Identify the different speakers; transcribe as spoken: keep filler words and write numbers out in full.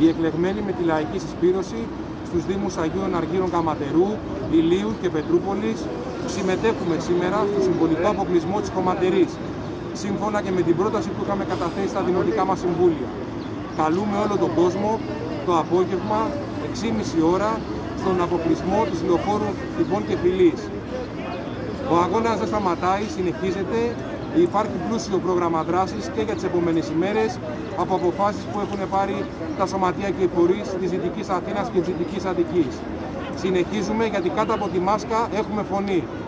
Speaker 1: οι εκλεγμένοι με τη λαϊκή συσπήρωση στους Δήμους Αγίων Αργύρων Καματερού, Ηλίου και Πετρούπολης συμμετέχουμε σήμερα στο συμβολικό αποκλεισμό της κομματερής, σύμφωνα και με την πρόταση που είχαμε καταθέσει στα δημοτικά μας συμβούλια. Καλούμε όλο τον κόσμο το απόγευμα, έξι και μισή ώρα, στον αποκλεισμό της λεωφόρου Φιβών και Φιλής. Ο αγώνας δεν σταματάει, συνεχίζεται. Υπάρχει πλούσιο πρόγραμμα δράσης και για τις επόμενες ημέρες από αποφάσεις που έχουν πάρει τα σωματεία και οι φορείς της Δυτικής Αθήνας και της Δυτικής Αττικής. Συνεχίζουμε γιατί κάτω από τη μάσκα έχουμε φωνή.